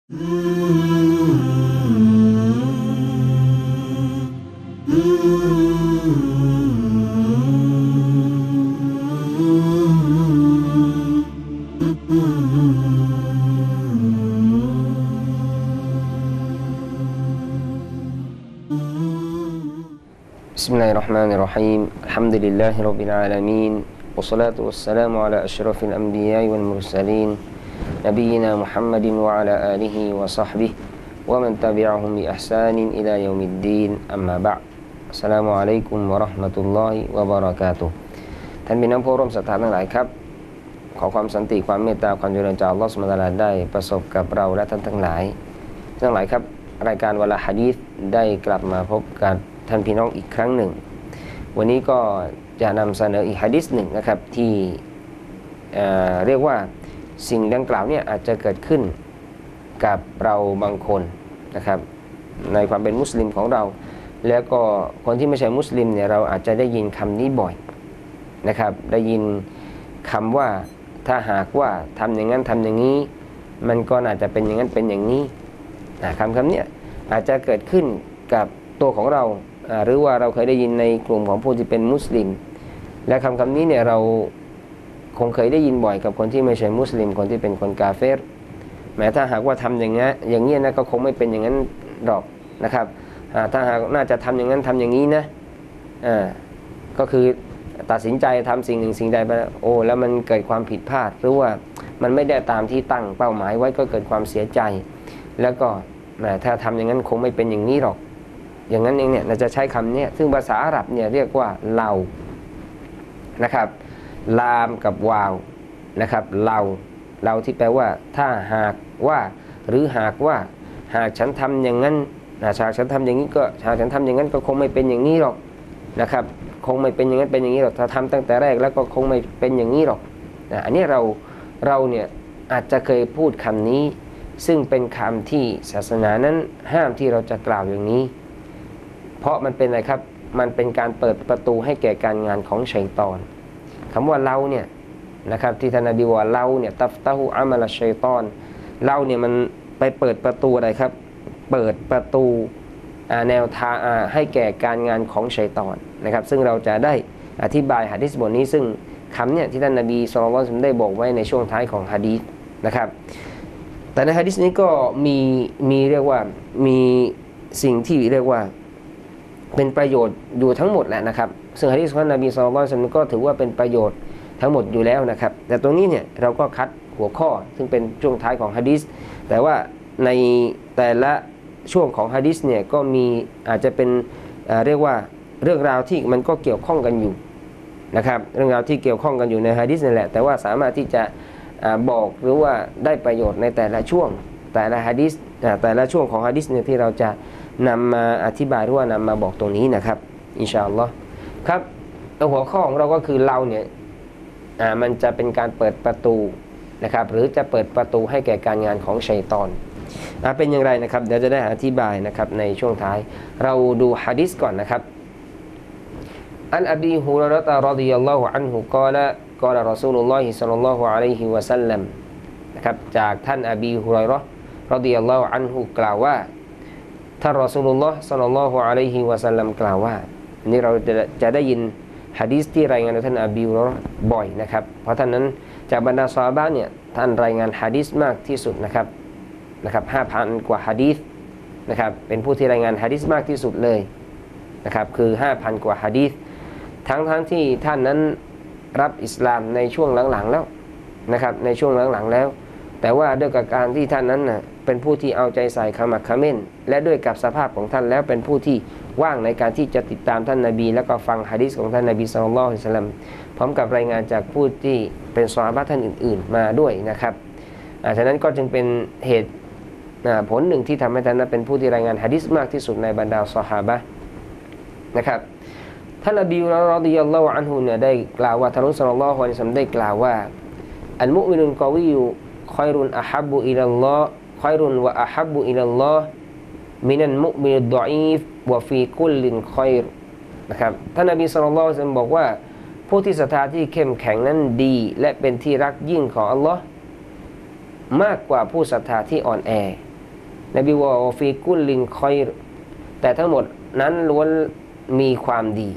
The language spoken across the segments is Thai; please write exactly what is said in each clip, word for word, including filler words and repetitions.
بسم الله الرحمن الرحيم الحمد لله رب العالمين والصلاة والسلام على أشرف الأنبياء والمرسلين نبينا محمد وعلى آله وصحبه ومن تبعهم بإحسان إلى يوم الدين أما بعد السلام عليكم ورحمة الله وبركاته ท่านพี่น้องผู้ร่วมศรัทธาทั้งหลายครับขอความสันติความเมตตาความเจริญจากอัลเลาะห์ซุบฮานะฮูวะตะอาลาได้ประสบกับเราและท่านทั้งหลายทั้งหลายครับรายการวะลาหะดีษได้กลับมาพบกับท่านพี่น้องอีกครั้งหนึ่งวันนี้ก็จะนำเสนออีกหะดีษหนึ่งนะครับที่เอ่อเรียกว่าสิ่งดังกล่าวเนี่ยอาจจะเกิดขึ้นกับเราบางคนนะครับในความเป็นมุสลิมของเราแล้วก็คนที่ไม่ใช่มุสลิมเนี่ยเราอาจจะได้ยินคำนี้บ่อยนะครับได้ยินคำว่าถ้าหากว่าทำอย่างนั้นทำอย่างนี้มันก็อาจจะเป็นอย่างนั้นเป็นอย่างนี้นะคำคำนี้อาจจะเกิดขึ้นกับตัวของเราหรือว่าเราเคยได้ยินในกลุ่มของผู้ที่เป็นมุสลิมและคำคำนี้เนี่ยเราคงเคยได้ยินบ่อยกับคนที่ไม่ใช่มุสลิมคนที่เป็นคนกาเฟรแม้ถ้าหากว่าทำอย่างนี้อย่างนี้นะก็คงไม่เป็นอย่างนั้นหรอกนะครับถ้าหากน่าจะทำอย่างนั้นทำอย่างนี้นะอ่าก็คือตัดสินใจทำสิ่งหนึ่งสิ่งใดไปโอ้แล้วมันเกิดความผิดพลาดหรือว่ามันไม่ได้ตามที่ตั้งเป้าหมายไว้ก็เกิดความเสียใจแล้วก็แม้ถ้าทำอย่างนั้นคงไม่เป็นอย่างนี้หรอกอย่างนั้นเองเนี่ยเราจะใช้คำนี้ซึ่งภาษาอาหรับเนี่ยเรียกว่าเรานะครับลามกับวาวนะครับเราเราที่แปลว่าถ้าหากว่าหรือหากว่าหากฉันทำอย่างนั้นนะหากฉันทำอย่างนี้ก็หากฉันทำอย่างนั้นก็คงไม่เป็นอย่างนี้หรอกนะครับคงไม่เป็นอย่างนั้นเป็นอย่างนี้หรอกถ้าทำตั้งแต่แรกแล้วก็คงไม่เป็นอย่างนี้หรอกนะอันนี้เราเราเนี่ยอาจจะเคยพูดคำนี้ซึ่งเป็นคำที่ศาสนานั้นห้ามที่เราจะกล่าวอย่างนี้เพราะมันเป็นอะไรครับมันเป็นการเปิดประตูให้แก่การงานของชัยฏอนคำว่าเราเนี่ยนะครับที่ท่านนบีว่าเราเนี่ยตัฟตะฮูอามัลชัยฏอนเราเนี่ยมันไปเปิดประตูอะไรครับเปิดประตูแนวทางให้แก่การงานของชัยฏอนนะครับซึ่งเราจะได้อธิบายหะดีษบทนี้ซึ่งคำเนี่ยที่ท่านนบีศ็อลลัลลอฮุอะลัยฮิวะซัลลัมได้บอกไว้ในช่วงท้ายของหะดีษนะครับแต่ในหะดีษนี้ก็มีมีเรียกว่ามีสิ่งที่เรียกว่าเป็นประโยชน์อยู่ทั้งหมดแหละนะครับซึ่งหะดีษของนบีศ็อลลัลลอฮุอะลัยฮิวะซัลลัมก็ถือว่าเป็นประโยชน์ทั้งหมดอยู่แล้วนะครับแต่ตรงนี้เนี่ยเราก็คัดหัวข้อซึ่งเป็นช่วงท้ายของหะดีษแต่ว่าในแต่ละช่วงของหะดีษเนี่ยก็มีอาจจะเป็น เอ่อ เรียกว่าเรื่องราวที่มันก็เกี่ยวข้องกันอยู่นะครับเรื่องราวที่เกี่ยวข้องกันอยู่ในหะดีษนี่แหละแต่ว่าสามารถที่จะบอกหรือว่าได้ประโยชน์ในแต่ละช่วงแต่ละหะดีษแต่ละช่วงของหะดีษเนี่ยที่เราจะนำมาอธิบายหรือว่านำมาบอกตรงนี้นะครับอินชาอัลลอฮ์ครับหัวข้อของเราก็คือเราเนี่ยมันจะเป็นการเปิดประตูนะครับหรือจะเปิดประตูให้แก่การงานของชัยฏอนเป็นอย่างไรนะครับเดี๋ยวจะได้อธิบายนะครับในช่วงท้ายเราดูหะดีษก่อนนะครับอันอบีฮุรอยเราะฮ์รอฎิยัลลอฮุอันฮุกล่าวกล่าวรอซูลุลลอฮิศ็อลลัลลอฮุอะลัยฮิวะซัลลัมนะครับจากท่านอบีฮุรอยเราะฮ์รอฎิยัลลอฮุอันฮุกล่าวว่าท่านรอซูลุลลอฮ์ศ็อลลัลลอฮุอะลัยฮิวะซัลลัมกล่าวว่าอันนี้เราจะจะได้ยินหะดีษที่รายงานโดยท่านอบีฮุรอยเราะฮ์บ่อยนะครับเพราะท่านนั้นจากบรรดาซอฮาบะห์เนี่ยท่านรายงานหะดีษมากที่สุดนะครับนะครับ ห้าพัน กว่าหะดีษนะครับเป็นผู้ที่รายงานหะดีษมากที่สุดเลยนะครับคือ ห้าพัน กว่าหะดีษทั้งทั้งที่ท่านนั้นรับอิสลามในช่วงหลังๆแล้วนะครับในช่วงหลังๆแล้วแต่ว่าด้วยกับการที่ท่านนั้นน่ะเป็นผู้ที่เอาใจใส่ขมักเขม้นและด้วยกับสภาพของท่านแล้วเป็นผู้ที่ว่างในการที่จะติดตามท่านนบีแล้วก็ฟังหะดีษของท่านนบีศ็อลลัลลอฮุอะลัยฮิวะซัลลัมพร้อมกับรายงานจากผู้ที่เป็นซอฮาบะห์ท่านอื่นๆมาด้วยนะครับฉะนั้นก็จึงเป็นเหตุผลหนึ่งที่ทำให้ท่านนั้นเป็นผู้ที่รายงานหะดีษมากที่สุดในบรรดาซอฮาบะห์นะครับท่านนบีรอฎิยัลลอฮุอันฮุเนี่ยได้กล่าวว่าท่านศ็อลลัลลอฮุอะลัยฮิวะซัลลัมได้กล่าวว่าอัลมุมินุลกอวีค็อยรุนอะฮับบุอิลัลลอฮ์ค็อยรุนวะอะฮับบุอิลัลลอฮ์มินัลมุมินฎออีฟวะฟีกุลลินค็อยรนะครับท่านนบีศ็อลลัลลอฮุอะลัยฮิวะซัลลัมบอกว่าผู้ที่ศรัทธาที่เข้มแข็งนั้นดีและเป็นที่รักยิ่งของอัลลอฮ์มากกว่าผู้ศรัทธาที่อ่อนแอนบีว่าฟีกุลลินคอยรแต่ทั้งหมดนั้นล้วนมีความดี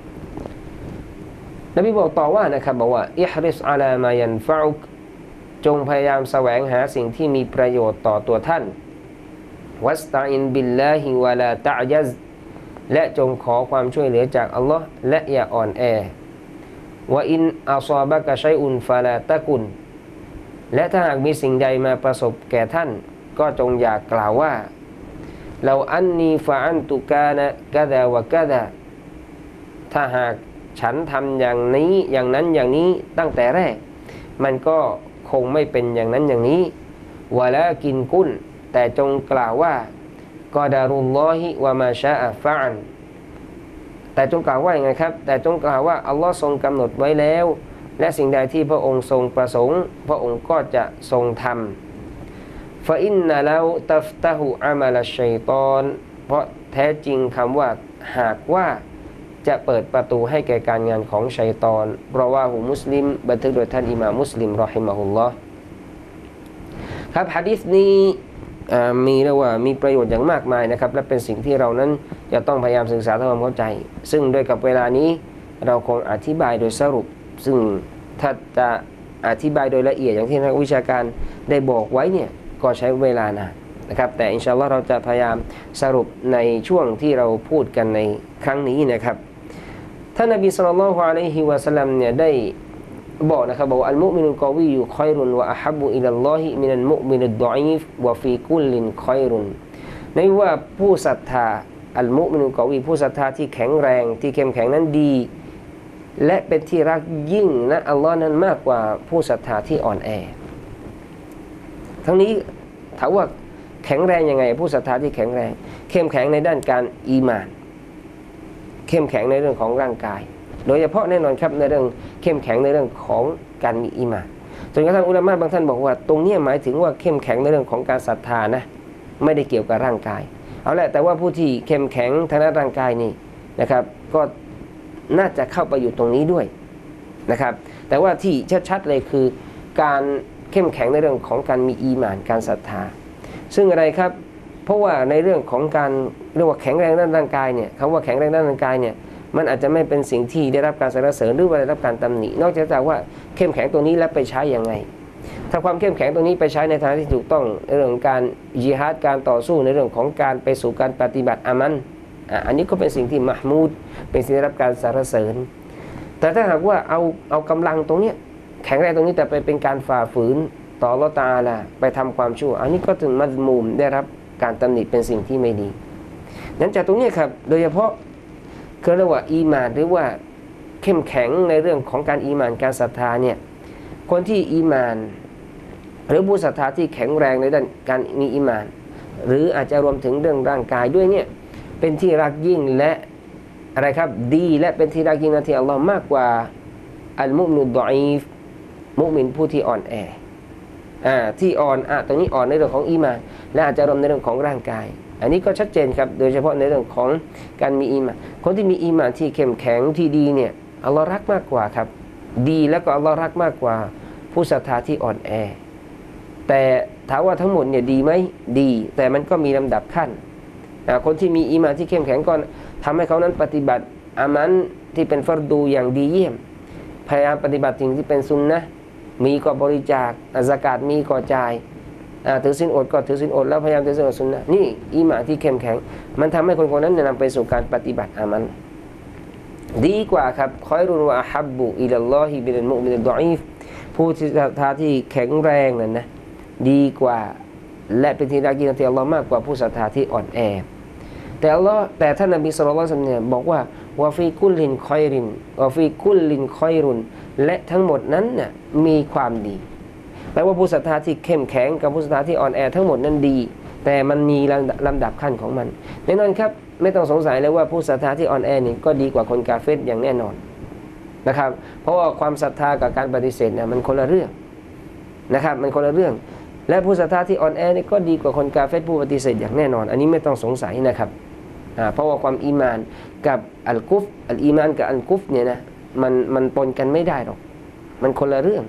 นบีบอกต่อว่านะครับบอกว่าอิฮริสอาลามายันฟะอุกจงพยายามแสวงหาสิ่งที่มีประโยชน์ต่อตัวท่านวัสตัอินบิลลาฮิวะลาตะญัซและจงขอความช่วยเหลือจากอัลลอฮ์และอย่าอ่อนแอวะอินอัศอบะกะชัยอุนฟะลาตะกุนและถ้าหากมีสิ่งใดมาประสบแก่ท่านก็จงอย่ากล่าวว่าเราอันนีฟะอันตุกานะกะดาวะกะดาถ้าหากฉันทำอย่างนี้อย่างนั้นอย่างนี้ตั้งแต่แรกมันก็คงไม่เป็นอย่างนั้นอย่างนี้วะลากินกุนแต่จงกล่าวว่ากอดารุลลอฮิวะมาชาอะฟะอันแต่จงกล่าวว่าอย่างไรครับแต่จงกล่าวว่าอัลลอฮ์ทรงกำหนดไว้แล้วและสิ่งใดที่พระองค์ทรงประสงค์พระองค์ก็จะทรงทำฟะอินนะลาตัฟตะฮุอามัลชัยฏอนเพราะแท้จริงคำว่าหากว่าจะเปิดประตูให้แก่การงานของชัยฏอนเพราะว่าหูมุสลิมบันทึกโดยท่านอิหม่ามมุสลิมรอฮิมะฮุลลอฮ์ครับหะดีษนี้มีเรียกว่ามีประโยชน์อย่างมากมายนะครับและเป็นสิ่งที่เรานั้นจะต้องพยายามศึกษาทำความเข้าใจซึ่งโดยกับเวลานี้เราคงอธิบายโดยสรุปซึ่งถ้าจะอธิบายโดยละเอียดอย่างที่นักวิชาการได้บอกไว้เนี่ยก็ใช้เวลานานนะครับแต่อินชาอัลลอฮ์เราจะพยายามสรุปในช่วงที่เราพูดกันในครั้งนี้นะครับท่านนบีศ็อลลัลลอฮุอะลัยฮิวะซัลลัมเนี่ยได้บอกนะครับบอกอัลมุมินุลกอวียุคอยรุนวะอะฮับบุอิลัลลอฮิมินัลมุมินุดฎออีฟวะฟีกุลลินคอยรุนในว่าผู้ศรัทธาอัลมุมินุลกอวีผู้ศรัทธาที่แข็งแรงที่เข้มแข็งนั้นดีและเป็นที่รักยิ่งนะอัลลอฮ์นั้นมากกว่าผู้ศรัทธาที่อ่อนแอทั้งนี้ถามว่าแข็งแรงยังไงผู้ศรัทธาที่แข็งแรงเข้มแข็งในด้านการอีหม่านเข้มแข็งในเรื่องของร่างกายโดยเฉพาะแน่นอนครับในเรื่องเข้มแข็งในเรื่องของการมีอีหม่านจนกระทั่งอุลามะบางท่านบอกว่าตรงนี้หมายถึงว่าเข้มแข็งในเรื่องของการศรัทธานะไม่ได้เกี่ยวกับร่างกายเอาแหละแต่ว่าผู้ที่เข้มแข็งทางด้านร่างกายนี่นะครับก็น่าจะเข้าไปอยู่ตรงนี้ด้วยนะครับแต่ว่าที่ชัดๆเลยคือการเข้มแข็งในเรื่องของการมีอีหม่านการศรัทธาซึ่งอะไรครับเพราะว่าในเรื่องของการเรียกว่าแข็งแรงด้านร่างกายเนี่ยคำว่าแข็งแรงด้านร่างกายเนี่ยมันอาจจะไม่เป็นสิ่งที่ได้รับการสรรเสริญหรือว่าได้รับการตำหนินอกจากว่าเข้มแข็งตัวนี้แล้วไปใช้อย่างไงถ้าความเข้มแข็งตัวนี้ไปใช้ในทางที่ถูกต้องในเรื่องของการญิฮาดการต่อสู้ในเรื่องของการไปสู่การปฏิบัติอามันอันนี้ก็เป็นสิ่งที่มะห์มูดเป็นสิ่งที่ได้รับการสรรเสริญแต่ถ้าหากว่าเอาเอากำลังตรงนี้แข็งแรงตรงนี้แต่ไปเป็นการฝ่าฝืนต่ออัลเลาะห์ตะอาลาไปทำความชั่วอันนี้ก็ถึงมัซมูมได้รับการตำหนิเป็นสิ่งที่ไม่ดีนั้นจากตรงนี้ครับโดยเฉพาะคือเรียกว่าอีหม่านหรือว่าเข้มแข็งในเรื่องของการอีหม่านการศรัทธาเนี่ยคนที่อีหม่านหรือผู้ศรัทธาที่แข็งแรงในด้านการมีอีหม่านหรืออาจจะรวมถึงเรื่องร่างกายด้วยเนี่ยเป็นที่รักยิ่งและอะไรครับดีและเป็นที่รักยิ่งนะที่อัลลอฮ์มากกว่าอัลมุมินุดฎออีฟมุมินผู้ที่อ่อนแออ่าที่อ่อนอ่ะตรงนี้อ่อนในเรื่องของอีหม่านและอาจจะรวมในเรื่องของร่างกายอันนี้ก็ชัดเจนครับโดยเฉพาะในเรื่องของการมีอีหม่านคนที่มีอีหม่านที่เข้มแข็งที่ดีเนี่ยอัลลอฮ์รักมากกว่าครับดีแล้วก็อัลลอฮ์รักมากกว่าผู้ศรัทธาที่อ่อนแอแต่ถามว่าทั้งหมดเนี่ยดีไหมดีแต่มันก็มีลำดับขั้นคนที่มีอีหม่านที่เข้มแข็งก็ทำให้เขานั้นปฏิบัติอามันที่เป็นฟัรดูอย่างดีเยี่ยมพยายามปฏิบัติสิ่งที่เป็นซุนนะห์มีก็บริจาคซะกาตมีก็จ่ายถือศีลอดก็ถือศีลอดแล้วพยายามถือศีลอดซุนนะห์นี่อีหม่านที่เข้มแข็งมันทำให้คนคนนั้นนำไปสู่การปฏิบัติอามันดีกว่าครับคอยรุนวะอะฮับบุอิลัลลอฮิบิลมุมินุดฎออีฟผู้ที่ศรัทธาที่แข็งแรงนั่นนะดีกว่าและเป็นที่รักยิ่งที่อัลลอฮ์มากกว่าผู้ศรัทธาที่อ่อนแอแต่อัลลอฮ์แต่ท่านนบีศ็อลลัลลอฮุอะลัยฮิวะซัลลัมเนี่ยบอกว่าวะฟีกุลลินคอยรินวะฟีกุลลินคอยรุนและทั้งหมดนั้นน่ะมีความดีแปลว่าผู้ศรัทธาที่เข้มแข็งกับผู้ศรัทธาที่อ่อนแอทั้งหมดนั้นดีแต่มันมีลำดับขั้นของมันแน่นอนครับไม่ต้องสงสัยเลยว่าผู้ศรัทธาที่อ่อนแอนี่ก็ดีกว่าคนกาเฟรอย่างแน่นอนนะครับเพราะว่าความศรัทธากับการปฏิเสธเนี่ยมันคนละเรื่องนะครับมันคนละเรื่องและผู้ศรัทธาที่อ่อนแอนี่ก็ดีกว่าคนกาเฟรผู้ปฏิเสธอย่างแน่นอนอันนี้ไม่ต้องสงสัยนะครับเพราะว่าความอีมานกับอัลกุฟอัลอีมานกับอัลกุฟเนี่ยนะมันมันปนกันไม่ได้หรอกมันคนละเรื่อง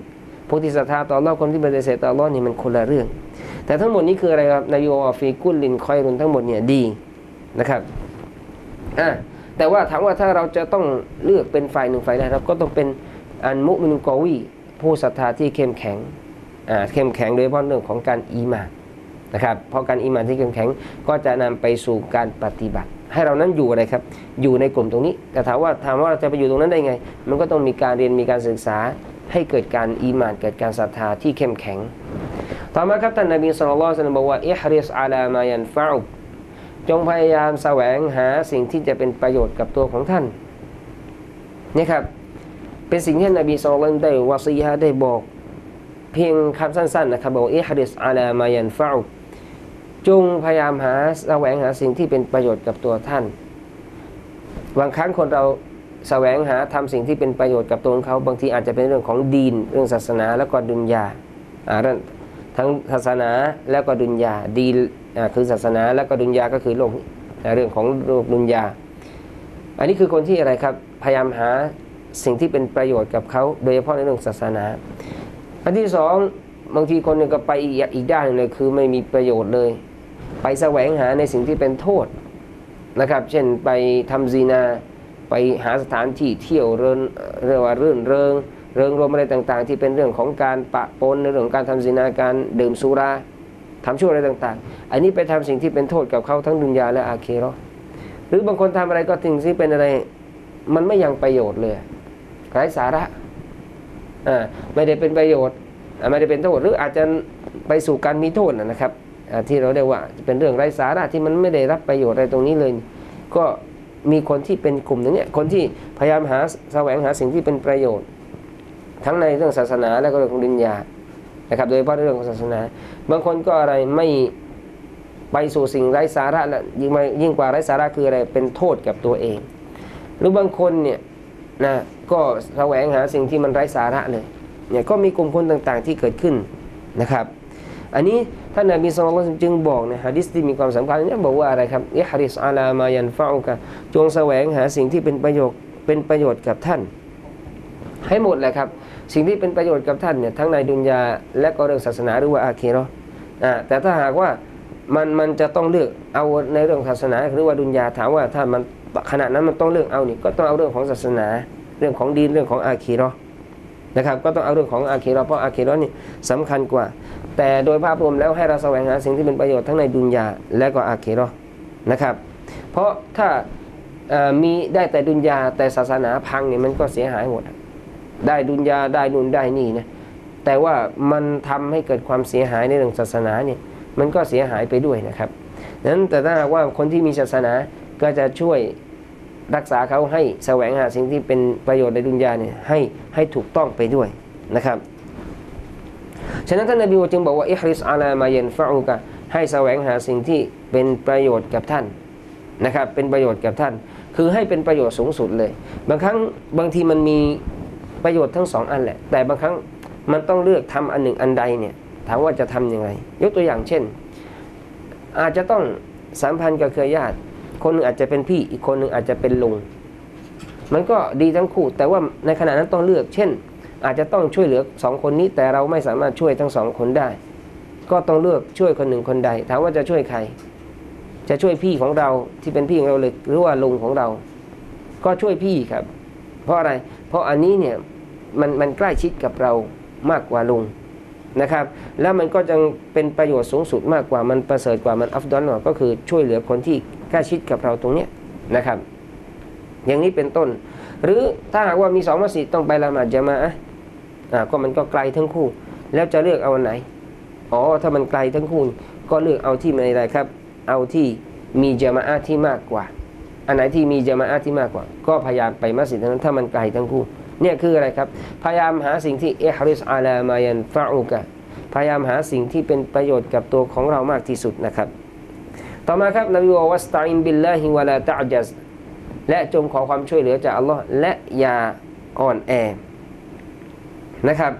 ผู้ที่ศรัทธาต่ออัลเลาะห์คนที่ปฏิเสธต่ออัลเลาะห์นี่มันคนละเรื่องแต่ทั้งหมดนี้คืออะไรครับนบีบอกว่าฟีกุลลินคอยรุนทั้งหมดเนี่ยดีนะครับอ่าแต่ว่าถามว่าถ้าเราจะต้องเลือกเป็นฝ่ายหนึ่งฝ่ายใดเราก็ต้องเป็นอันมุมินกอวีผู้ศรัทธาที่เข้มแข็งอ่าเข้มแข็งโดยเฉพาะเรื่องของการอีหม่านนะครับเพราะการอีหม่านที่เข้มแข็งก็จะนำไปสู่การปฏิบัติให้เรานั้นอยู่อะไรครับอยู่ในกลุ่มตรงนี้แต่ถามว่าถามว่าเราจะไปอยู่ตรงนั้นได้ไงมันก็ต้องมีการเรียนมีการศึกษาให้เกิดการอีหม่านเกิดการศรัทธาที่เข้มแข็งต่อมาครับท่านนบีศ็อลลัลลอฮุอะลัยฮิวะซัลลัมบอกว่าอิฮริสอะลามายันฟะอุจงพยายามแสวงหาสิ่งที่จะเป็นประโยชน์กับตัวของท่านนี่ครับเป็นสิ่งที่นบีศ็อลลัลลอฮุอะลัยฮิวะซัลลัมได้วะซียะห์ได้บอกเพียงคำสั้นๆนะครับบอกอิฮริสอะลามายันฟะอุจงพยายามหาแสวงหาสิ่งที่เป็นประโยชน์กับตัวท่านบางครั้งคนเราแสวงหาทำสิ่งที่เป็นประโยชน์กับตัวของเขาบางทีอาจจะเป็นเรื่องของดีนเรื่องศาสนาแล้วก็ดุนยาอ่าทั้งศาสนาแล้วก็ดุนยาดีอ่าคือศาสนาแล้วก็ดุนยาก็คือโลกเรื่องของโลกดุนยาอันนี้คือคนที่อะไรครับพยายามหาสิ่งที่เป็นประโยชน์กับเขาโดยเฉพาะในเรื่องศาสนาอันที่สองบางทีคนหนึ่งก็ไปอีกอีกด้านหนึ่งเลยคือไม่มีประโยชน์เลยไปแสวงหาในสิ่งที่เป็นโทษนะครับเช่นไปทำซีนาไปหาสถานที่เที่ยวเริงเรียกว่ารื่นเริงเริงรมอะไรต่างๆที่เป็นเรื่องของการปะปนในเรื่องของการทำซีนาการดื่มสุราทำชั่วอะไรต่างๆอันนี้ไปทำสิ่งที่เป็นโทษกับเขาทั้งดุนยาและอาคีเราะห์หรือบางคนทำอะไรก็สิ่งที่เป็นอะไรมันไม่ยังประโยชน์เลยไร้สาระอ่าไม่ได้เป็นประโยชน์ไม่ได้เป็นโทษหรืออาจจะไปสู่การมีโทษนะครับที่เราเรียกว่าเป็นเรื่องไร้สาระที่มันไม่ได้รับประโยชน์อะไรตรงนี้เลยก็มีคนที่เป็นกลุ่มนึงเนี่ยคนที่พยายามหาแสวงหาสิ่งที่เป็นประโยชน์ทั้งในเรื่องศาสนาและก็เรื่องของดุนยานะครับโดยเฉพาะเรื่องของศาสนาบางคนก็อะไรไม่ไปสู่สิ่งไร้สาระและยิ่งยิ่งกว่าไร้สาระคืออะไรเป็นโทษกับตัวเองหรือบางคนเนี่ยนะก็แสวงหาสิ่งที่มันไร้สาระเลยเนี่ยก็มีกลุ่มคนต่างๆที่เกิดขึ้นนะครับอันนี้ท่านนบีศ็อลลัลลอฮุอะลัยฮิวะซัลลัมจึงบอกในหะดีษที่มีความสำคัญเนี่ยบอกว่าอะไรครับอิฮริสอะลามายันฟะอุกะจงแสวงหาสิ่งที่เป็นประโยชน์เป็นประโยชน์กับท่านให้หมดแหละครับสิ่งที่เป็นประโยชน์กับท่านเนี่ยทั้งในดุนยาและก็เรื่องศาสนาหรือว่าอาคีเราะห์อ่าแต่ถ้าหากว่ามันมันจะต้องเลือกเอาในเรื่องศาสนาหรือว่าดุนยาถามว่าถ้ามันขณะนั้นมันต้องเลือกเอานี่ก็ต้องเอาเรื่องของศาสนาเรื่องของดีนเรื่องของอาคีเราะห์นะครับก็ต้องเอาเรื่องของอาคีเราะห์เพราะอาคีเราะห์นี่สำคัญกว่าแต่โดยภาพรวมแล้วให้เราแสวงหาสิ่งที่เป็นประโยชน์ทั้งในดุนยาและก็อาคีเราะห์นะครับเพราะถ้ามีได้แต่ดุนยาแต่ศาสนาพังเนี่ยมันก็เสียหายหมดได้ดุนยาได้นู่นได้นี่นะแต่ว่ามันทำให้เกิดความเสียหายในเรื่องศาสนาเนี่ยมันก็เสียหายไปด้วยนะครับนั้นแต่ถ้าว่าคนที่มีศาสนาก็จะช่วยรักษาเขาให้แสวงหาสิ่งที่เป็นประโยชน์ในดุนยาเนี่ยให้ให้ถูกต้องไปด้วยนะครับฉะนั้นท่านนบีจึงบอกว่าอิฮริสอะลามายันฟะอุกะให้แสวงหาสิ่งที่เป็นประโยชน์กับท่านนะครับเป็นประโยชน์กับท่านคือให้เป็นประโยชน์สูงสุดเลยบางครั้งบางทีมันมีประโยชน์ทั้งสองอันแหละแต่บางครั้งมันต้องเลือกทำอันหนึ่งอันใดเนี่ยถามว่าจะทำยังไงยกตัวอย่างเช่นอาจจะต้องสัมพันธ์กับเครือญาติคนหนึ่งอาจจะเป็นพี่อีกคนหนึ่งอาจจะเป็นลุงมันก็ดีทั้งคู่แต่ว่าในขณะนั้นต้องเลือกเช่นอาจจะต้องช่วยเหลือสองคนนี้แต่เราไม่สามารถช่วยทั้งสองคนได้ก็ต้องเลือกช่วยคนหนึ่งคนใดถามว่าจะช่วยใครจะช่วยพี่ของเราที่เป็นพี่ของเราเลยหรือว่าลุงของเราก็ช่วยพี่ครับเพราะอะไรเพราะอันนี้เนี่ยมันมันใกล้ชิดกับเรามากกว่าลุงนะครับแล้วมันก็จะเป็นประโยชน์สูงสุดมากกว่ามันประเสริฐกว่ามันอัฟดอลกว่าก็คือช่วยเหลือคนที่ใกล้ชิดกับเราตรงนี้นะครับอย่างนี้เป็นต้นหรือถ้าหากว่ามีสองมัสยิดต้องไปละหมาดญะมาอะห์อ่าก็มันก็ไกลทั้งคู่แล้วจะเลือกเอาอันไหนอ๋อถ้ามันไกลทั้งคู่ก็เลือกเอาที่มันอะไรครับเอาที่มีญะมาอะห์ที่มากกว่าอันไหนที่มีญะมาอะห์ที่มากกว่าก็พยายามไปมัสยิดนั้นถ้ามันไกลทั้งคู่เนี่ยคืออะไรครับพยายามหาสิ่งที่อิฮริสอะลามายันฟะอุกะพยายามหาสิ่งที่เป็นประโยชน์กับตัวของเรามากที่สุดนะครับต่อมาครับนบีบอกวัสตัอินบิลลาฮิวะลาตะอญัซและจงขอความช่วยเหลือจากอัลลอฮ์และอย่าอ่อนแอนะครับ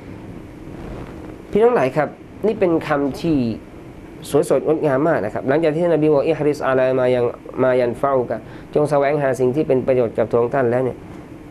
พี่น้องหลายครับนี่เป็นคำที่สวยสดงดงามมากนะครับหลังจากที่นบีบอกอิฮริสอะลามายันมายันฟะอุกะจงแสวงหาสิ่งที่เป็นประโยชน์กับตัวของท่านแล้วเนี่ย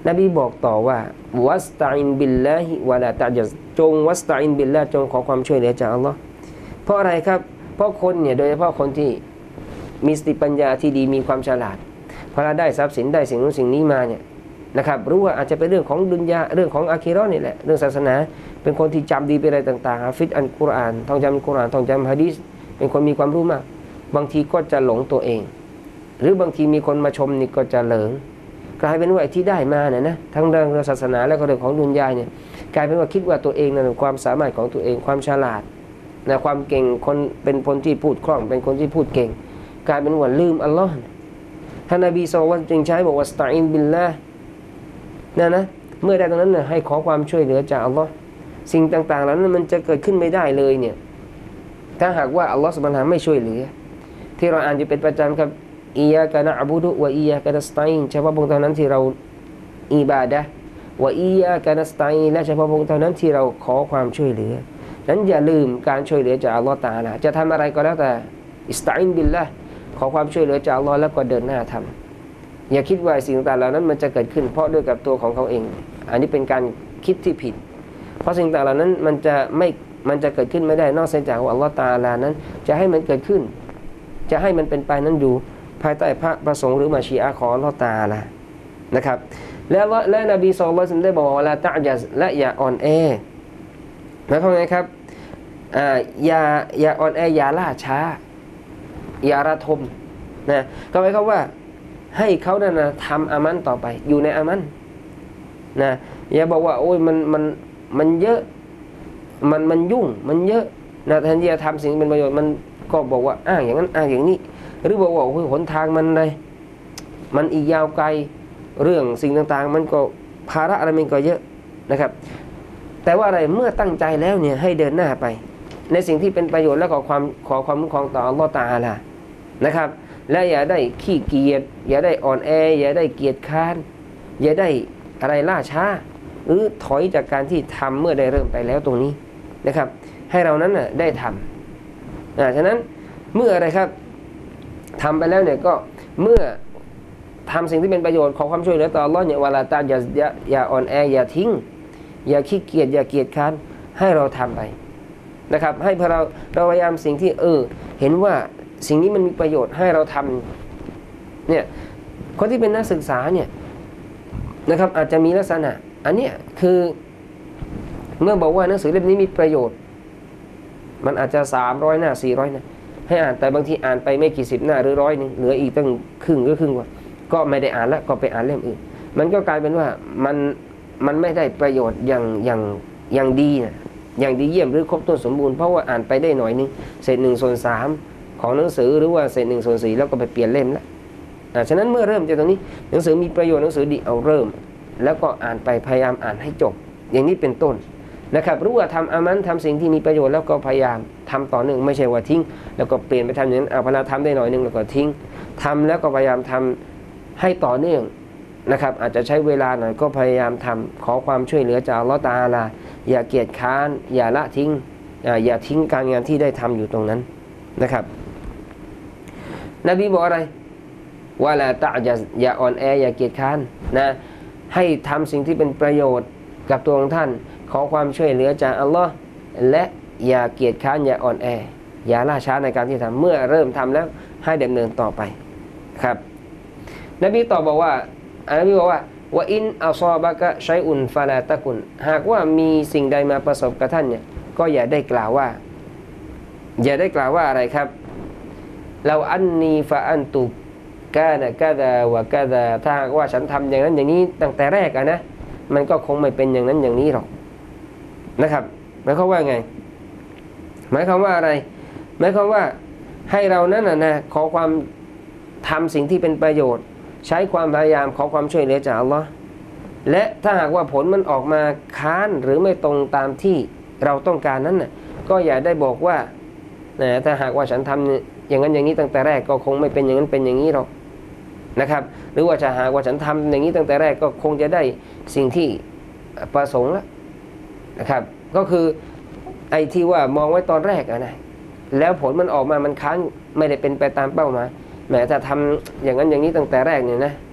นบีบอกต่อว่าวัสตัอินบิลลาฮิวะลาตะจัซจงวัสตัอินบิลลาจงขอความช่วยเหลือจากอัลลอฮ์เพราะอะไรครับเพราะคนเนี่ยโดยเฉพาะคนที่มีสติปัญญาที่ดีมีความฉลาดพอเราได้ทรัพย์สินได้สิ่งนู้นสิ่งนี้มาเนี่ยนะครับรู้ว่าอาจจะเป็นเรื่องของดุนยาเรื่องของอาคีเราะห์นี่แหละเรื่องศาสนาเป็นคนที่จำดีไปอะไรต่างๆฮะฟิดอัลกุรอานท่องจำอัลกุรอานท่องจำหะดีษเป็นคนมีความรู้มากบางทีก็จะหลงตัวเองหรือบางทีมีคนมาชมนี่ก็จะเหลิงกลายเป็นว่าที่ได้มาเนี่ยนะทั้งเรื่องศาสนาและก็เรื่องของดุนยาเนี่ยกลายเป็นว่าคิดว่าตัวเองนั้นความสามารถของตัวเองความฉลาดนะความเก่งคนเป็นคนที่พูดคล่องเป็นคนที่พูดเก่งกลายเป็นว่าลืมอัลลอฮ์ท่านนบีศ็อลลัลลอฮุอะลัยฮิวะซัลลัมจึงใช้บอกว่าสตะอินบิลลาห์นะนะเมื่อได้ตรงนั้นนะให้ขอความช่วยเหลือจากอัลลอฮ์สิ่งต่างๆเหล่านั้นมันจะเกิดขึ้นไม่ได้เลยเนี่ยถ้าหากว่าอัลลอฮ์ซุบฮานะฮูวะตะอาลาไม่ช่วยเหลือที่เราอ่านอยู่เป็นประจำครับอียากะนะอ์บุดุวะอียากะนัสตัยน์เฉพาะพระองค์เท่านั้นที่เราอิบาดะห์วะอียากะนัสตัยน์และเฉพาะพระองค์เท่านั้นที่เราขอความช่วยเหลือนั้นอย่าลืมการช่วยเหลือจากอัลลอฮ์ตะอาลาจะทำอะไรก็แล้วแต่อิสตัอินบิลลาห์ขอความช่วยเหลือจากอัลลอฮ์แล้วก็เดินหน้าทำอย่าคิดว่าสิ่งต่างๆเหล่านั้นมันจะเกิดขึ้นเพราะด้วยกับตัวของเขาเองอันนี้เป็นการคิดที่ผิดเพราะสิ่งต่างๆเหล่านั้นมันจะไม่มันจะเกิดขึ้นไม่ได้นอกจากว่าอัลลอฮ์ตะอาลานั้นจะให้มันเกิดขึ้นจะให้มันเป็นไปนั้นอยู่ภายใต้พระประสงค์หรือมาชีอะห์ของอัลลอฮ์ตะอาลานะครับแล้วและนบีศ็อลลัลลอฮุอะลัยฮิวะซัลลัมได้บอกว่าลาตะญัซและอย่าอ่อนแอหมายความไงครับอ่าอย่าอย่าอ่อนแออย่าล่าช้าอย่าระทมนะก็หมายความว่าให้เขานั่นนะทำอามันต่อไปอยู่ในอามันนะอย่าบอกว่าโอ้ยมันมันมันเยอะมันมันยุ่งมันเยอะนะแทนที่จะทำสิ่งเป็นประโยชน์มันก็บอกว่าอ้างอย่างนั้นอ้างอย่างนี้หรือบอกว่าโอ้ยหนทางมันอะไรมันอีกยาวไกลเรื่องสิ่งต่างๆมันก็ภาระอะไรมันก็เยอะนะครับแต่ว่าอะไรเมื่อตั้งใจแล้วเนี่ยให้เดินหน้าไปในสิ่งที่เป็นประโยชน์และขอความขอความคุ้มครองต่ออัลลอฮฺตะอาลานะครับและอย่าได้ขี้เกียจอย่าได้อ่อนแออย่าได้เกียจค้านอย่าได้อะไรล่าช้าหรือถอยจากการที่ทำเมื่อได้เริ่มไปแล้วตรงนี้นะครับให้เรานั้นน่ะได้ทำอ่าฉะนั้นเมื่ออะไรครับทำไปแล้วเนี่ยก็เมื่อทำสิ่งที่เป็นประโยชน์ขอความช่วยเหลือต่ออัลลอฮ์เนี่ยเวลาตาอย่าอย่าอ่อนแออย่าทิ้งอย่าขี้เกียจอย่าเกียจค้านให้เราทำไปนะครับให้พอเราเราพยายามสิ่งที่เออเห็นว่าสิ่งนี้มันมีประโยชน์ให้เราทำเนี่ยคนที่เป็นนักศึกษาเนี่ยนะครับอาจจะมีลักษณะอันเนี้ยคือเมื่อบอกว่าหนังสือเล่มนี้มีประโยชน์มันอาจจะสามร้อยหน้าสี่ร้อยหน้าให้อ่านแต่บางทีอ่านไปไม่กี่สิบหน้าหรือร้อยนึงเหลืออีกตั้งครึ่งหรือครึ่งกว่าก็ไม่ได้อ่านแล้วก็ไปอ่านเล่มอื่นมันก็กลายเป็นว่ามันมันไม่ได้ประโยชน์อย่างอย่างอย่างดีนะอย่างดีเยี่ยมหรือครบถ้วนสมบูรณ์เพราะว่าอ่านไปได้หน่อยนึงเศษหนึ่งส่วนสามของหนังสือหรือว่าเศษหนึ่งส่วนสี่แล้วก็ไปเปลี่ยนเล่มแล้วอ่าฉะนั้นเมื่อเริ่มจากตรงนี้หนังสือมีประโยชน์หนังสือดีเอาเริ่มแล้วก็อ่านไปพยายามอ่านให้จบอย่างนี้เป็นต้นนะครับรู้ว่าทำอามันทำสิ่งที่มีประโยชน์แล้วก็พยายามทำต่อเนื่องไม่ใช่ว่าทิ้งแล้วก็เปลี่ยนไปทำอย่างนั้นเอาพอเราทำได้หน่อยนึงแล้วก็ทิ้งทำแล้วก็พยายามทำให้ต่อเนื่องนะครับอาจจะใช้เวลาหน่อยก็พยายามทำขอความช่วยเหลือจากอัลเลาะห์ตะอาลาอย่าเกียจค้านอย่าละทิ้งอย่าทิ้งการงานที่ได้ทำอยู่ตรงนั้นนะครับนบีบอกอะไรวะลาตะญัซอย่าอ่อนแออย่าเกียจค้านนะให้ทำสิ่งที่เป็นประโยชน์กับตัวของท่านขอความช่วยเหลือจากอัลลอฮ์และอย่าเกียจค้านอย่าอ่อนแออย่าล่าช้าในการที่ทำเมื่อเริ่มทำแล้วให้ดำเนินต่อไปครับนบีตอบบอกว่านบีบอกว่าว่าอินอัศอบะกะชัยอุนฟะลาตะกุนหากว่ามีสิ่งใดมาประสบกับท่านเนี่ยก็อย่าได้กล่าวว่าอย่าได้กล่าวว่าอะไรครับเราอันนีฟะอันตุกานะกะดาวะกะดาถ้าหากว่าฉันทำอย่างนั้นอย่างนี้ตั้งแต่แรกอะนะมันก็คงไม่เป็นอย่างนั้นอย่างนี้หรอกนะครับหมายความว่าไงหมายความว่าอะไรหมายความว่าให้เรานั้นนะนะขอความทำสิ่งที่เป็นประโยชน์ใช้ความพยายามขอความช่วยเหลือจากอัลลอฮ์และถ้าหากว่าผลมันออกมาค้านหรือไม่ตรงตามที่เราต้องการนั้นน่ะก็อย่าได้บอกว่านะถ้าหากว่าฉันทำอย่างนั้นอย่างนี้ตั้งแต่แรกก็คงไม่เป็นอย่างนั้นเป็นอย่างนี้หรอกนะครับหรือว่าจะหากว่าฉันทำอย่างนี้ตั้งแต่แรกก็คงจะได้สิ่งที่ประสงค์แล้วนะครับก็คือไอ้ที่ว่ามองไว้ตอนแรกอะนะแล้วผลมันออกมามันค้านไม่ได้เป็นไปตามเป้าหมายแม้ถ้าทำอย่างนั้นอย่างนี้ตั้งแต่แรกเนี่ยนะ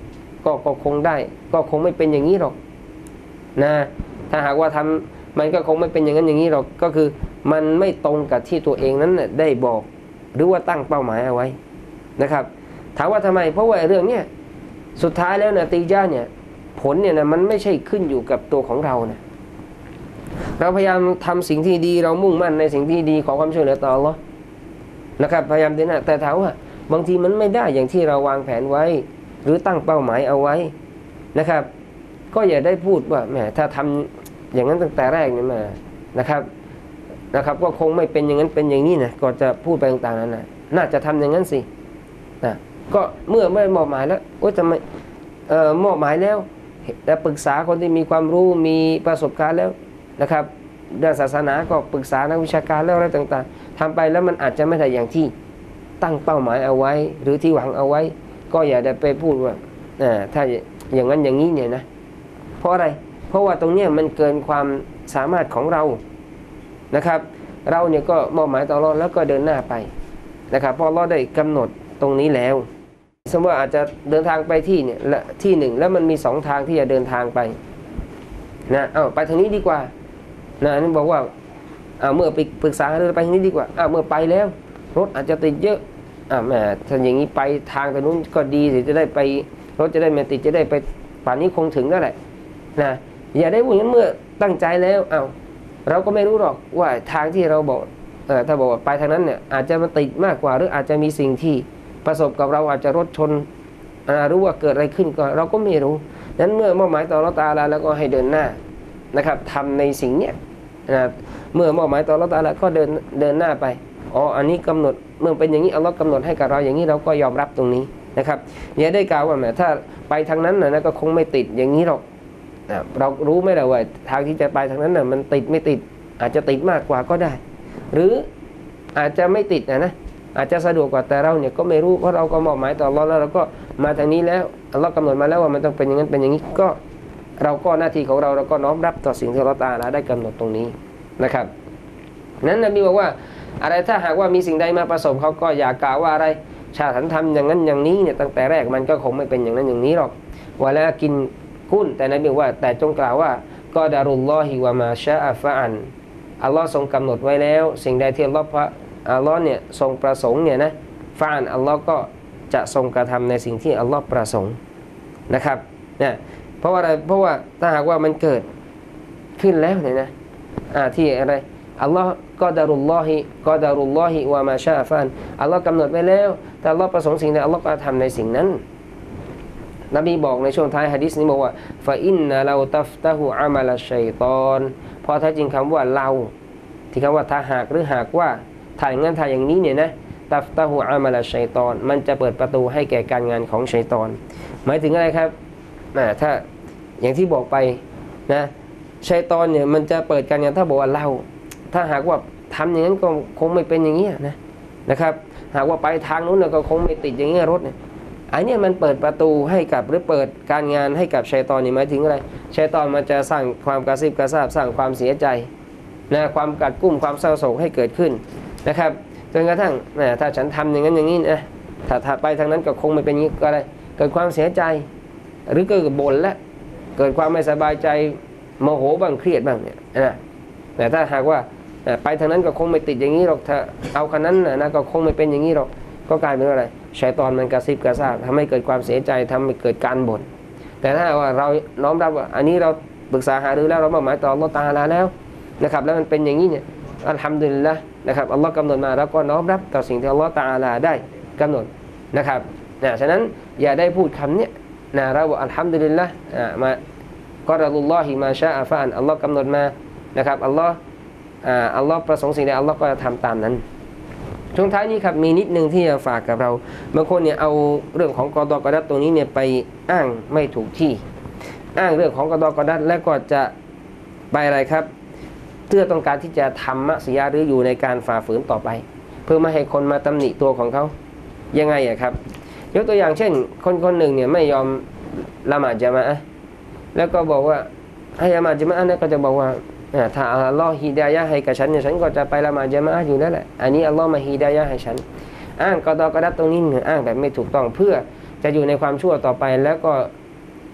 ก็ก็คงได้ก็คงไม่เป็นอย่างนี้หรอกนะถ้าหากว่าทำมันก็คงไม่เป็นอย่างนั้นอย่างนี้หรอกก็คือมันไม่ตรงกับที่ตัวเองนั้นน่ะได้บอกหรือว่าตั้งเป้าหมายเอาไว้นะครับถามว่าทำไมเพราะว่าเรื่องเนี้ยสุดท้ายแล้วนะตีจ้าเนี่ยผลเนี่ยนะมันไม่ใช่ขึ้นอยู่กับตัวของเรานะเราพยายามทำสิ่งที่ดีเรามุ่งมั่นในสิ่งที่ดีขอความช่วยเหลือต่ออัลเลาะห์นะครับพยายามเดินหน้าแต่ถามว่าบางทีมันไม่ได้อย่างที่เราวางแผนไว้หรือตั้งเป้าหมายเอาไว้นะครับก็อย่าได้พูดว่าแหมถ้าทำอย่างนั้นตั้งแต่แรกนี่มานะครับนะครับก็คงไม่เป็นอย่างนั้นเป็นอย่างนี้นะก็จะพูดไปต่างๆนั้นนะน่าจะทำอย่างนั้นสินะก็เมื่อไม่มอบหมายแล้วก็จะไม่เอ่อมอบหมายแล้วแต่ปรึกษาคนที่มีความรู้มีประสบการณ์แล้วนะครับด้านศาสนาก็ปรึกษานักวิชาการแล้วอะไรต่างๆทำไปแล้วมันอาจจะไม่ได้อย่างที่ตั้งเป้าหมายเอาไว้หรือที่หวังเอาไว้ก็อย่าได้ไปพูดว่าถ้าอย่างนั้นอย่างนี้เนี่ยนะเพราะอะไรเพราะว่าตรงเนี้ยมันเกินความสามารถของเรานะครับเราเนี่ยก็มอบหมายต่ออัลเลาะห์แล้วก็เดินหน้าไปนะครับเพราะอัลเลาะห์ได้กำหนดตรงนี้แล้วสมมติว่าอาจจะเดินทางไปที่เนี่ยละที่หนึ่งแล้วมันมีสองทางที่จะเดินทางไปนะเอาไปทางนี้ดีกว่านะนี่บอกว่าเอาเมื่อไปปรึกษาเรื่องไปทางนี้ดีกว่าเอาเมื่อไปแล้วรถอาจจะติดเยอะอ่าแหมถ้าอย่างนี้ไปทางตรงนู้นก็ดีสิจะได้ไปรถจะได้ไม่ติดจะได้ไปป่านนี้คงถึงแล้วแหละนะอย่าได้พูดงั้นเมื่อตั้งใจแล้วเอาเราก็ไม่รู้หรอกว่าทางที่เราบอกเออถ้าบอกว่าไปทางนั้นเนี่ยอาจจะมันติดมากกว่าหรืออาจจะมีสิ่งที่ประสบกับเราอาจจะรถชนรู้ว่าเกิดอะไรขึ้นก็เราก็ไม่รู้นั้นเมื่อมอบหมายต่ออัลเลาะห์ตะอาลาแล้วก็ให้เดินหน้านะครับทำในสิ่งเนี้ยนะเมื่อมอบหมายต่ออัลเลาะห์ตะอาลาก็เดินเดินหน้าไปอ๋ออันนี้กำหนดเมื่อเป็นอย่างนี้อัลเลาะห์กำหนดให้กับเราอย่างนี้เราก็ยอมรับตรงนี้นะครับอย่าได้กล่าวว่าแหมถ้าไปทางนั้นนะก็คงไม่ติดอย่างนี้หรอกเรารู้ไหมล่ะว่าทางที่จะไปทางนั้นน่ะมันติดไม่ติดอาจจะติดมากกว่าก็ได้หรืออาจจะไม่ติดนะนะอาจจะสะดวกกว่าแต่เราเนี่ยก็ไม่รู้เพราะเราก็มอบหมายต่ออัลเลาะห์แล้วเราก็มาทางนี้แล้วอัลเลาะห์กำหนดมาแล้วว่ามันต้องเป็นอย่างนั้นเป็นอย่างนี้ก็เราก็หน้าที่ของเราเราก็น้อมรับต่อสิ่งที่อัลเลาะห์ตะอาลาได้กำหนดตรงนี้นะครับนั้นนบีบอกว่าอะไรถ้าหากว่ามีสิ่งใดมาประสบเขาก็อย่ากล่าวว่าอะไรชาติฉันทำอย่างนั้นอย่างนี้เนี่ยตั้งแต่แรกมันก็คงไม่เป็นอย่างนั้นอย่างนี้หรอกว่าแล้วกินกุ้นแต่นบีบอกว่าแต่จงกล่าวว่าก็ดารุลลอฮิวะมาชาอะฟะอันอัลลอฮ์ทรงกำหนดไว้แล้วสิ่งใดที่อัลลอฮ์พระอัลลอฮ์เนี่ยทรงประสงค์เนี่ยนะฟะอันอัลลอฮ์ก็จะทรงกระทำในสิ่งที่อัลลอฮ์ประสงค์นะครับเนี่ยเพราะว่าอะไรเพราะว่าถ้าหากว่ามันเกิดขึ้นแล้วเนี่ยนะอ่าที่อะไรอัลลอฮ์ก็ดารุลลอฮิก็ดารุลลอฮิวะมาชาอะฟะอันอัลลอฮ์กำหนดไว้แล้วแต่อัลลอฮ์ประสงค์สิ่งใดอัลลอฮ์ก็ทำในสิ่งนั้นนบีบอกในช่วงท้ายหะดีษนี้บอกว่าฟะอินนะเราตัฟตะฮุอะมัลชัยฏอนเพราะถ้าจริงคำว่าเราที่คำว่าถ้าหากหรือหากว่าถ้าอย่างนั้นถ้าอย่างนี้เนี่ยนะตัฟตะฮุอะมัลชัยฏอนมันจะเปิดประตูให้แก่การงานของชัยฏอนหมายถึงอะไรครับนะถ้าอย่างที่บอกไปนะชัยฏอนเนี่ยมันจะเปิดการงานถ้าบอกว่าเราถ้าหากว่าทำอย่างนั้นก็คงไม่เป็นอย่างนี้นะนะครับหากว่าไปทางนู้นก็คงไม่ติดอย่างนี้รถเนี่ยอันนี้มันเปิดประตูให้กับหรือเปิดการงานให้กับชัยฏอนนี่หมายถึงอะไรชัยฏอนมันจะสร้างความกระซิบกระซาบสร้างความเสียใจนะความกัดกุ้มความเศร้าโศกให้เกิดขึ้นนะครับจนกระทั่งนะถ้าฉันทำอย่างนั้นอย่างนี้นะถ้าถ้าไปทางนั้นก็คงไม่เป็นอย่างนี้ก็ได้เกิดความเสียใจหรือเกิดบ่นและเกิดความไม่สบายใจโมโหบ้างเครียดบ้างเนี่ยนะแต่ถ้าหากว่าไปทางนั้นก็คงไม่ติดอย่างนี้หรอกถ้าเอาคันนั้นนะก็คงไม่เป็นอย่างนี้หรอกก็กลายเป็นอะไรชัยฏอนมันกระซิบกระซาบทำให้เกิดความเสียใจทำให้เกิดการบ่นแต่ถ้าว่าเราน้อมรับว่าอันนี้เราปรึกษาหารือแล้วเรามอบหมายต่ออัลเลาะห์ตะอาลาแล้วนะครับแล้วมันเป็นอย่างนี้เนี่ยอัลฮัมดุลิลละห์นะครับอัลเลาะห์กำหนดมาแล้วก็น้อมรับต่อสิ่งที่อัลเลาะห์ตะอาลาได้กำหนดนะครับนะฉะนั้นอย่าได้พูดคำเนี้ยนะเราบอกอัลฮัมดุลิลละห์มาก็รอลุลลอฮิมาชาอะฟะอันอัลเลาะห์กำหนดมานะครับอัลเลาะห์อัลเลาะห์ประสงค์สิ่งใดอัลเลาะห์ก็จะทำตามนั้นช่วงท้ายนี้ครับมีนิดนึงที่จะฝากกับเราบางคนเนี่ยเอาเรื่องของกอฎอกอดัรตรงนี้เนี่ยไปอ้างไม่ถูกที่อ้างเรื่องของกอฎอกอดัรแล้วก็จะไปอะไรครับเพื่อต้องการที่จะทำมัสยิดหรืออยู่ในการฝ่าฝืนต่อไปเพื่อไม่ให้คนมาตำหนิตัวของเขายังไงอะครับยกตัวอย่างเช่นคนคนหนึ่งเนี่ยไม่ยอมละหมาดญะมาอะห์แล้วก็บอกว่าให้ละหมาดญะมาอะห์เนี่ยก็จะบอกว่าถ้าอัลลอฮ์ฮิดายะห์ให้กับฉันเนี่ยฉันก็จะไปละหมาดญะมาอะห์อยู่นั่นแหละอันนี้อัลลอฮ์มาฮิดายะห์ให้ฉันอ้างกอฎอกอดัรตรงนี้เนี่ยอ้างแบบไม่ถูกต้องเพื่อจะอยู่ในความชั่วต่อไปแล้วก็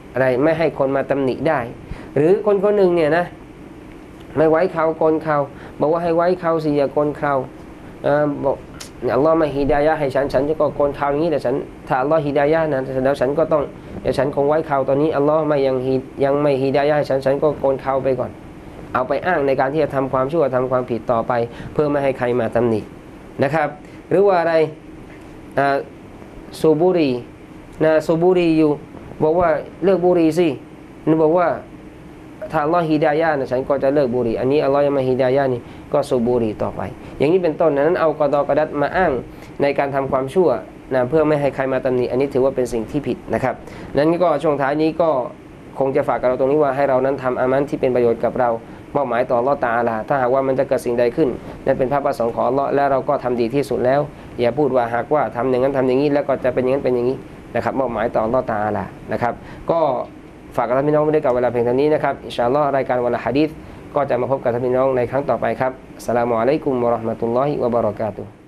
อะไรไม่ให้คนมาตำหนิได้หรือคนคนหนึ่งเนี่ยนะไม่ไว้เขาโกนเขาบอกว่าให้ไว้เขาสิอย่าโกนเขาบอกอัลลอฮ์ไม่ฮิดายะให้ฉันฉันจะก็โกนเขาอย่างนี้แต่ฉันถ้าอัลลอฮ์ฮิดายะนะแล้วฉันก็ต้องเดี๋ยวฉันคงไว้เขาตอนนี้อัลลอฮ์ไม่ยังยังไม่ฮิดายะให้ฉันฉันก็โกนเขาไปก่อนเอาไปอ้างในการที่จะทำความชั่วทำความผิดต่อไปเพื่อไม่ให้ใครมาตำหนินะครับหรือว่าอะไรสูบบุหรี่นะสูบบุหรี่อยู่บอกว่าเลิกบุหรี่สินึกบอกว่าถ้าอัลลอฮ์ฮิดายะนะฉันก็จะเลิกบุหรี่อันนี้อัลลอฮ์ยังไม่ฮิดายะนี่ก็สูบบุหรี่ต่อไปอย่างนี้เป็นต้นนั้นเอากอฎอกอดัรมาอ้างในการทำความชั่วนะเพื่อไม่ให้ใครมาตำหนิอันนี้ถือว่าเป็นสิ่งที่ผิดนะครับนั้นก็ช่วงท้ายนี้ก็คงจะฝากกับเราตรงนี้ว่าให้เรานั้นทำอามันที่เป็นประโยชน์กับเรามอบหมายต่ออัลเลาะห์ตะอาลาถ้าหากว่ามันจะเกิดสิ่งใดขึ้นนั่นเป็นพระประสงค์ของอัลเลาะห์และเราก็ทำดีที่สุดแล้วอย่าพูดว่าหากว่าทำอย่างนั้นทำอย่างนี้แล้วก็จะเป็นอย่างนั้นเป็นอย่างนี้นะครับมอบหมายต่ออัลเลาะห์ตะอาลานะครับก็ฝากกับท่านพี่น้องไม่ได้กับเวลาเพียงเท่านี้นะครับอินชาอัลลอฮ์รายการวันละหะดีษก็จะมาพบกับท่านพี่น้องในครั้งต่อไปครับอัสสลามุอะลัยกุมวะเราะห์มะตุลลอฮิวะบะเราะกาตุฮ์